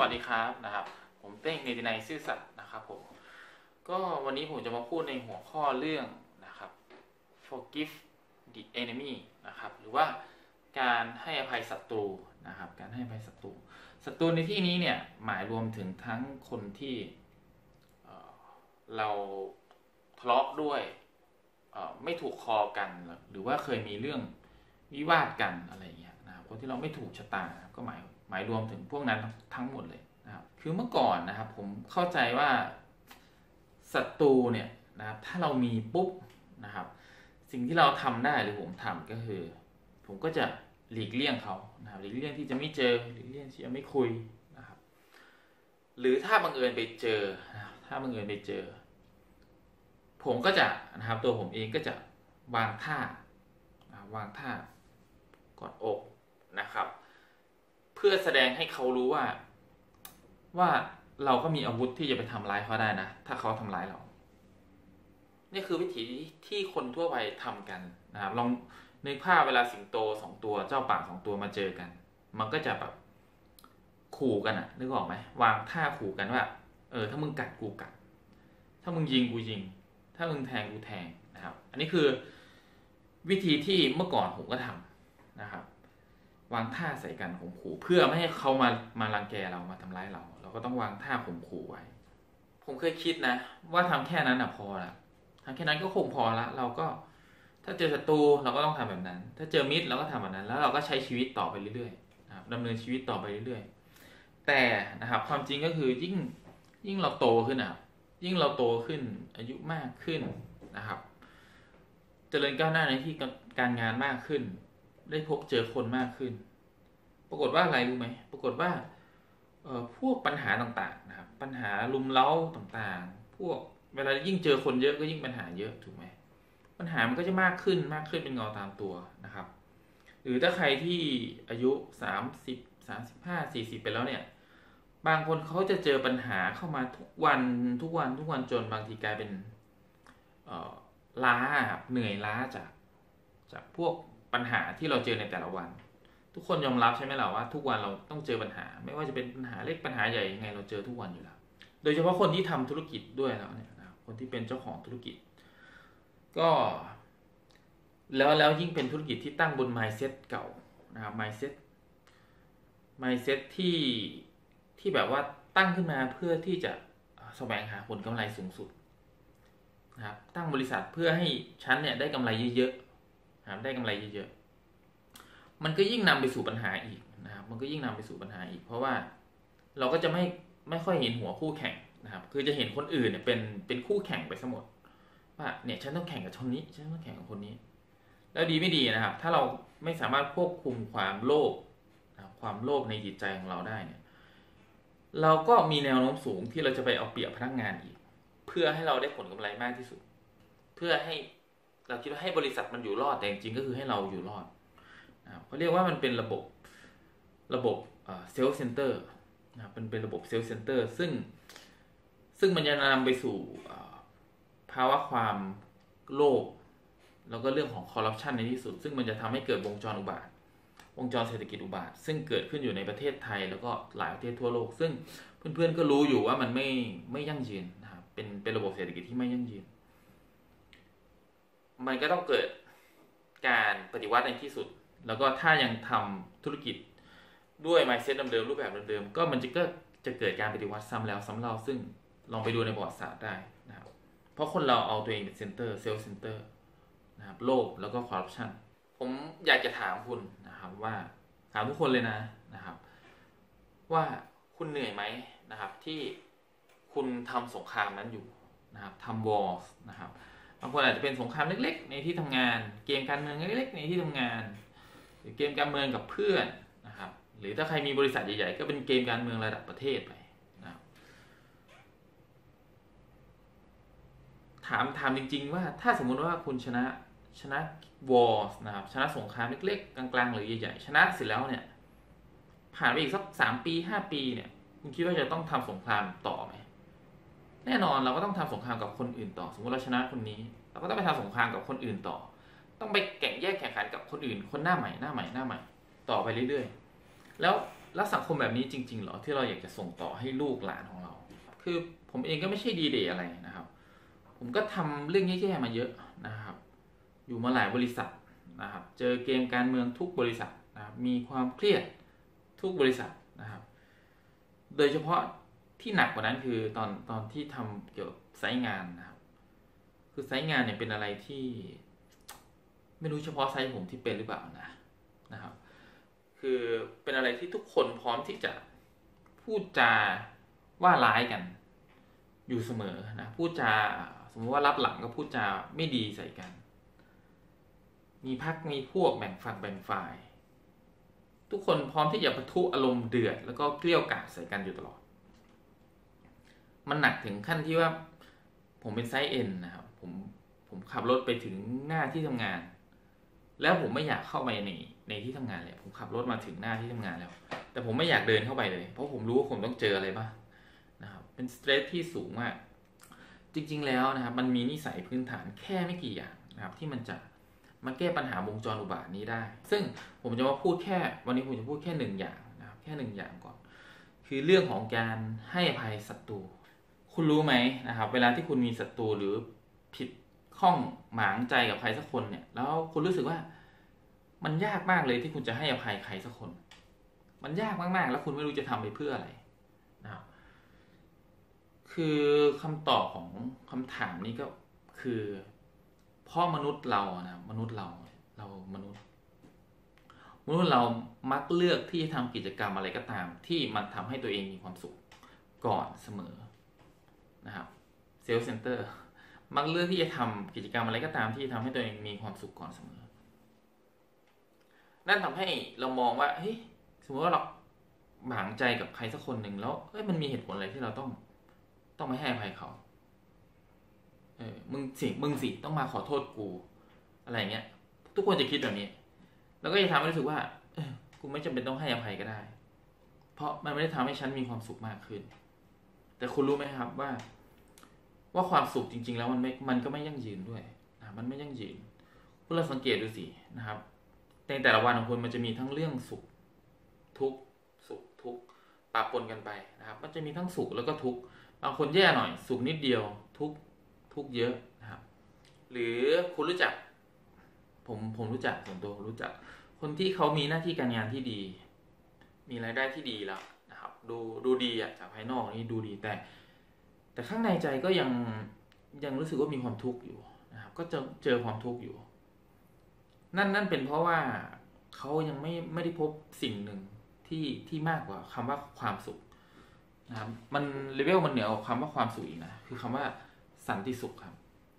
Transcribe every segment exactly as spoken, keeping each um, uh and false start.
วัสดีครับนะครับผมเต้งเนตินัยซื่อสัตย์นะครับผมก็วันนี้ผมจะมาพูดในหัวข้อเรื่องนะครับ forgive the enemy นะครับหรือว่าการให้อภัยศัตรูนะครับการให้อภัยศัตรูศัตรูในที่นี้เนี่ยหมายรวมถึงทั้งคนที่เราทะเลาะด้วยไม่ถูกคอกันหรือว่าเคยมีเรื่องวิวาทกันอะไรอย่างเงี้ยนะครับคนที่เราไม่ถูกชะตาก็หมายหมายรวมถึงพวกนั้นทั้งหมดเลยนะครับคือเมื่อก่อนนะครับผมเข้าใจว่าศัตรูเนี่ยนะครับถ้าเรามีปุ๊บนะครับสิ่งที่เราทำได้หรือผมทำก็คือผมก็จะหลีกเลี่ยงเขานะครับหลีกเลี่ยงที่จะไม่เจอหลีกเลี่ยงที่จะไม่คุยนะครับหรือถ้าบังเอิญไปเจอถ้าบังเอิญไปเจอผมก็จะนะครับตัวผมเองก็จะวางท่าวางท่ากอดอกนะครับเพื่อแสดงให้เขารู้ว่าว่าเราก็มีอาวุธที่จะไปทำร้ายเขาได้นะถ้าเขาทำร้ายเรานี่คือวิธีที่คนทั่วไปทำกันนะครับลองนึกภาพเวลาสิงโตสองตัวเจ้าป่าสองตัวมาเจอกันมันก็จะแบบขู่กันอะนึกออกไหมวางท่าขู่กันว่าเออถ้ามึงกัดกูกัดถ้ามึงยิงกูยิงถ้ามึงแทงกูแทงนะครับอันนี้คือวิธีที่เมื่อก่อนผมก็ทำนะครับวางท่าใส่กันข่มขู่เพื่อไม่ให้เขามามารังแกเรามาทำร้ายเราเราก็ต้องวางท่าข่มขู่ไว้ผมเคยคิดนะว่าทำแค่นั้นอะพอละทำแค่นั้นก็คงพอละเราก็ถ้าเจอศัตรูเราก็ต้องทำแบบนั้นถ้าเจอมิตรเราก็ทำแบบนั้นแล้วเราก็ใช้ชีวิตต่อไปเรื่อยๆนะครับดำเนินชีวิตต่อไปเรื่อยๆแต่นะครับความจริงก็คือยิ่งยิ่งเราโตขึ้นอ่ะยิ่งเราโตขึ้นอายุมากขึ้นนะครับเจริญก้าวหน้าในที่การงานมากขึ้นได้พบเจอคนมากขึ้นปรากฏว่าอะไรรู้ไหมปรากฏว่าเอ่อพวกปัญหาต่างๆนะครับปัญหาลุมเล้าต่างๆพวกเวลายิ่งเจอคนเยอะก็ยิ่งปัญหาเยอะถูกไหมปัญหามันก็จะมากขึ้นมากขึ้นเป็นเงาตามตัวนะครับหรือถ้าใครที่อายุสามสิบ สามสิบห้า สี่สิบไปแล้วเนี่ยบางคนเขาจะเจอปัญหาเข้ามาทุกวันทุกวันทุกวันจนบางทีกลายเป็นเอ่อล้าเหนื่อยล้าจากจากพวกปัญหาที่เราเจอในแต่ละวันทุกคนยอมรับใช่ไหมล่ะว่าทุกวันเราต้องเจอปัญหาไม่ว่าจะเป็นปัญหาเล็กปัญหาใหญ่ยังไงเราเจอทุกวันอยู่แล้วโดยเฉพาะคนที่ทำธุรกิจด้วยแล้วเนี่ยนะคนที่เป็นเจ้าของธุรกิจก็แล้วแล้วยิ่งเป็นธุรกิจที่ตั้งบน mindset เก่านะครับ mindset mindset ที่ที่แบบว่าตั้งขึ้นมาเพื่อที่จะแสวงหาผลกำไรสูงสุดนะครับตั้งบริษัทเพื่อให้ฉันเนี่ยได้กำไรเยอะๆนะครับได้กำไรเยอะๆมันก็ยิ่งนำไปสู่ปัญหาอีกนะครับมันก็ยิ่งนำไปสู่ปัญหาอีกเพราะว่าเราก็จะไม่ไม่ค่อยเห็นหัวคู่แข่งนะครับคือจะเห็นคนอื่นเนี่ยเป็นเป็นคู่แข่งไปซะหมดว่าเนี่ยฉันต้องแข่งกับคนนี้ฉันต้องแข่งกับคนนี้แล้วดีไม่ดีนะครับถ้าเราไม่สามารถควบคุมความโลภนะครับความโลภในจิตใจของเราได้เนี่ยเราก็มีแนวโน้มสูงที่เราจะไปเอาเปรียบพนักงานอีกเพื่อให้เราได้ผลกำไรมากที่สุดเพื่อให้เราคิดว่าให้บริษัทมันอยู่รอดแต่จริงๆก็คือให้เราอยู่รอดนะครับเขาเรียกว่ามันเป็นระบบระบบเซลล์เซ็นเตอร์นะครับเป็นเป็นระบบเซลล์เซ็นเตอร์ซึ่งซึ่งมันจะนำไปสู่ภาวะความโลภแล้วก็เรื่องของคอร์รัปชันในที่สุดซึ่งมันจะทำให้เกิดวงจรอุบาทวงจรเศรษฐกิจอุบาทซึ่งเกิดขึ้นอยู่ในประเทศไทยแล้วก็หลายประเทศทั่วโลกซึ่งเพื่อนๆก็รู้อยู่ว่ามันไม่ไม่ยั่งยืนนะครับเป็นเป็นระบบเศรษฐกิจที่ไม่ยั่งยืนมันก็ต้องเกิดการปฏิวัติในที่สุดแล้วก็ถ้ายังทำธุรกิจด้วย mindset เดิมๆรูปแบบเดิมๆก็มันจะก็จะเกิดการปฏิวัติซ้ำแล้วซ้ำเล่าซึ่งลองไปดูในประวัติศาสตร์ได้นะครับเพราะคนเราเอาตัวเองเป็นเซนเตอร์เซลล์เซนเตอร์นะครับโลภแล้วก็คอร์รัปชันผมอยากจะถามคุณนะครับว่าถามทุกคนเลยนะนะครับว่าคุณเหนื่อยไหมนะครับที่คุณทำสงครามนั้นอยู่นะครับทำวอร์นะครับบางคนอาจจะเป็นสงครามเล็กๆในที่ทำงานเกมการเมืองเล็กๆในที่ทำงานหรือเกมการเมืองกับเพื่อนนะครับหรือถ้าใครมีบริษัทใหญ่ๆก็เป็นเกมการเมืองระดับประเทศไปนะครับถามถามจริงๆว่าถ้าสมมุติว่าคุณชนะชนะวอร์นะครับชนะสงครามเล็กๆกลางๆหรือใหญ่ๆชนะเสร็จแล้วเนี่ยผ่านไปอีกสักสามปีห้าปีเนี่ยคุณคิดว่าจะต้องทำสงครามต่อไหมแน่นอนเราก็ต้องทำสงครามกับคนอื่นต่อสมมติเราชนะคนนี้เราก็ต้องไปทำสงครามกับคนอื่นต่อต้องไปแข่งแยกแข่งขันกับคนอื่นคนหน้าใหม่หน้าใหม่หน้าใหม่ต่อไปเรื่อยๆแล้วแล้วสังคมแบบนี้จริงๆเหรอที่เราอยากจะส่งต่อให้ลูกหลานของเราคือผมเองก็ไม่ใช่ดีเดย์อะไรนะครับผมก็ทำเรื่องแย่ๆมาเยอะนะครับอยู่มาหลายบริษัทนะครับเจอเกมการเมืองทุกบริษัทนะครับมีความเครียดทุกบริษัทนะครับโดยเฉพาะที่หนักกว่านั้นคือตอนตอนที่ทำเกี่ยวกับไซต์งานนะครับคือไซต์งานเนี่ยเป็นอะไรที่ไม่รู้เฉพาะไซต์ผมที่เป็นหรือเปล่านะนะครับคือเป็นอะไรที่ทุกคนพร้อมที่จะพูดจาว่าร้ายกันอยู่เสมอนะพูดจาสมมติว่ารับหลังก็พูดจาไม่ดีใส่กันมีพรรคมีพวกแบ่งฝักแบ่งฝ่ายทุกคนพร้อมที่จะปะทุอารมณ์เดือดแล้วก็เกลี้ยวกล่อมใส่กันอยู่ตลอดมันหนักถึงขั้นที่ว่าผมเป็นไซส์เอ็นนะครับผมผมขับรถไปถึงหน้าที่ทำงานแล้วผมไม่อยากเข้าไปในในที่ทำงานเลยผมขับรถมาถึงหน้าที่ทำงานแล้วแต่ผมไม่อยากเดินเข้าไปเลยเพราะผมรู้ว่าผมต้องเจออะไรบ้างนะครับเป็นสเตรสที่สูงมากจริงๆแล้วนะครับมันมีนิสัยพื้นฐานแค่ไม่กี่อย่างนะครับที่มันจะมาแก้ปัญหาวงจรอุบาทนี้ได้ซึ่งผมจะมาพูดแค่วันนี้ผมจะพูดแค่หนึ่งอย่างนะครับแค่หนึ่งอย่างก่อนคือเรื่องของการให้อภัยศัตรูคุณรู้ไหมนะครับเวลาที่คุณมีศัตรูหรือผิดข้องหมางใจกับใครสักคนเนี่ยแล้วคุณรู้สึกว่ามันยากมากเลยที่คุณจะให้อภัยใครสักคนมันยากมากๆแล้วคุณไม่รู้จะทำไปเพื่ออะไรนะครับคือคำตอบของคำถามนี้ก็คือเพราะมนุษย์เรานะมนุษย์เราเรามนุษย์มนุษย์เรามักเลือกที่จะทำกิจกรรมอะไรก็ตามที่มันทำให้ตัวเองมีความสุขก่อนเสมอนะครับเซลฟ์เซนเตอร์มักเลือกที่จะทำกิจกรรมอะไรก็ตามที่ทำให้ตัวเองมีความสุขก่อนเสมอนั่นทำให้เรามองว่าเฮ้ยสมมติว่าเราหมางใจกับใครสักคนหนึ่งแล้วเอ้ยมันมีเหตุผลอะไรที่เราต้องต้องไม่ให้อภัยเขาเออมึงสิมึงสิต้องมาขอโทษกูอะไรเงี้ยทุกคนจะคิดแบบนี้แล้วก็จะทำให้รู้สึกว่าเออกูไม่จำเป็นต้องให้อภัยก็ได้เพราะมันไม่ได้ทำให้ฉันมีความสุขมากขึ้นแต่คุณรู้ไหมครับว่าว่าความสุขจริงๆแล้วมันไม่มันก็ไม่ยั่งยืนด้วยนะมันไม่ยั่งยืนคุณลองสังเกตดูสินะครับในแต่ละวันของคุณมันจะมีทั้งเรื่องสุขทุกข์สุขทุกข์ปะปนกันไปนะครับมันจะมีทั้งสุขแล้วก็ทุกข์บางคนแย่หน่อยสุขนิดเดียวทุกข์ทุกข์เยอะนะครับหรือคุณรู้จักผมผมรู้จักส่วนตัวรู้จักคนที่เขามีหน้าที่การงานที่ดีมีรายได้ที่ดีแล้วนะครับดูดูดีอะจากภายนอกนี่ดูดีแต่แต่ข้างในใจก็ยังยังรู้สึกว่ามีความทุกข์อยู่นะครับก็จะเจอความทุกข์อยู่นั่นนั่นเป็นเพราะว่าเขายังไม่ไม่ได้พบสิ่งหนึ่งที่ที่มากกว่าคำว่าความสุขนะครับมันเลเวลมันเหนือกว่าคำว่าความสุขอีกนะคือคำว่าสันติสุขครับ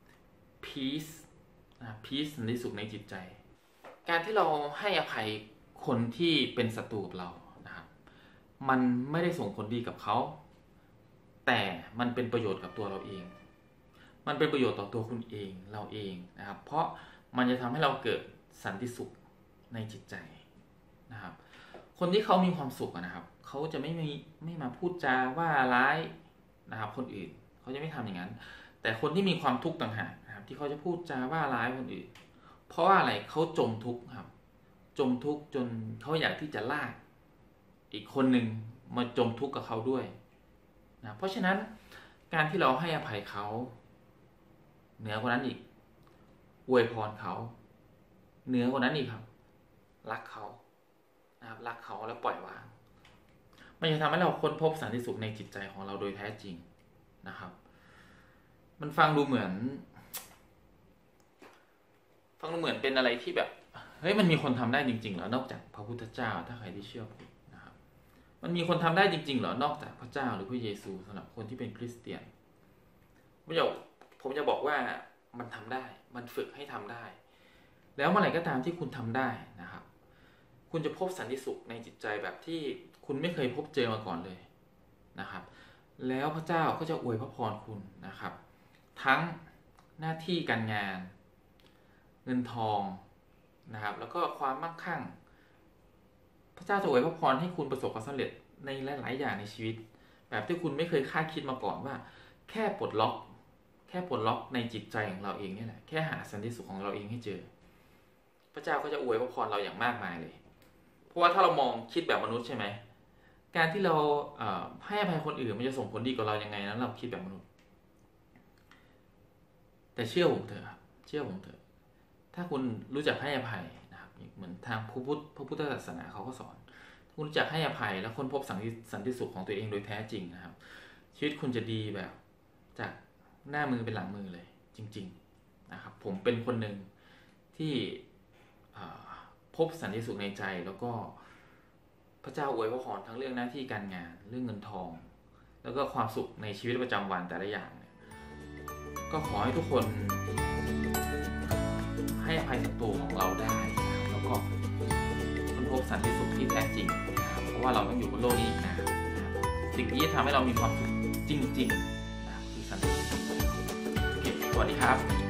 peace นะ peace สันติสุขในจิตใจการที่เราให้อภัยคนที่เป็นศัตรูกับเรานะครับมันไม่ได้ส่งผลดีกับเขาแต่มันเป็นประโยชน์กับตัวเราเองมันเป็นประโยชน์ต่อตัวคุณเองเราเองนะครับเพราะมันจะทำให้เราเกิดสันติสุขในจิตใจนะครับคนที่เขามีความสุขนะครับเขาจะไม่มีไม่มาพูดจาว่าร้ายนะครับคนอื่นเขาจะไม่ทำอย่างนั้นแต่คนที่มีความทุกข์ต่างหากนะครับที่เขาจะพูดจาว่าร้ายคนอื่นเพราะว่าอะไรเขาจมทุกข์ครับจมทุกข์จนเขาอยากที่จะลากอีกคนหนึ่งมาจมทุกข์กับเขาด้วยนะเพราะฉะนั้นการที่เราให้อภัยเขาเหนือกว่านั้นอีกอวยพรเขาเหนือกว่านั้นอีกครับรักเขานะครับรักเขาแล้วปล่อยวางมันจะทำให้เราค้นพบสันติสุขในจิตใจของเราโดยแท้จริงนะครับมันฟังดูเหมือนฟังดูเหมือนเป็นอะไรที่แบบเฮ้ยมันมีคนทำได้จริงๆเหรอนอกจากพระพุทธเจ้าถ้าใครที่เชื่อพุทธนะครับมันมีคนทำได้จริงๆเหรอนอกจากพระเจ้าหรือพระเยซูสำหรับคนที่เป็นคริสเตียนผมจะผมจะบอกว่ามันทำได้มันฝึกให้ทำได้แล้วเมื่อไหร่ก็ตามที่คุณทำได้นะครับคุณจะพบสันติสุขในจิตใจแบบที่คุณไม่เคยพบเจอมาก่อนเลยนะครับแล้วพระเจ้าก็จะอวยพระพรคุณนะครับทั้งหน้าที่การงานเงินทองนะครับแล้วก็ความมั่งคั่งพระเจ้าจะอวยพระพรให้คุณประสบความสำเร็จในหลายๆอย่างในชีวิตแบบที่คุณไม่เคยคาดคิดมาก่อนว่าแค่ปลดล็อกแค่ปลดล็อกในจิตใจของเราเองนี่แหละแค่หาสันติสุขของเราเองให้เจอพระเจ้าก็จะอวยพระพรเราอย่างมากมายเลยเพราะว่าถ้าเรามองคิดแบบมนุษย์ใช่ไหมการที่เราให้อภัยคนอื่นมันจะส่งผลดีกับเรายังไงนั้นเราคิดแบบมนุษย์แต่เชื่อผมเถอะครับเชื่อผมเถอะถ้าคุณรู้จักให้อภัยนะครับเหมือนทางพระพุทธพระพุทธศาสนาเขาก็สอนคุณรู้จักให้อภัยแล้วค้นพบสันติสันติสุขของตัวเองโดยแท้จริงนะครับชีวิตคุณจะดีแบบจากหน้ามือเป็นหลังมือเลยจริงๆนะครับผมเป็นคนหนึ่งที่พบสันติสุขในใจแล้วก็พระเจ้าอวยพรทั้งเรื่องหน้าที่การงานเรื่องเงินทองแล้วก็ความสุขในชีวิตประจำวันแต่ละอย่างเนี่ยก็ขอให้ทุกคนให้อภัยศัตรูของเราได้นะครับแล้วก็ค้นพบสันติสุขที่แท้จริงนะครับเพราะว่าเราต้องอยู่บนโลกนี้อีกนานนะครับสิ่งที่จะทำให้เรามีความสุขจริงๆนะครับคือสันติสุขโอเคสวัสดีครับ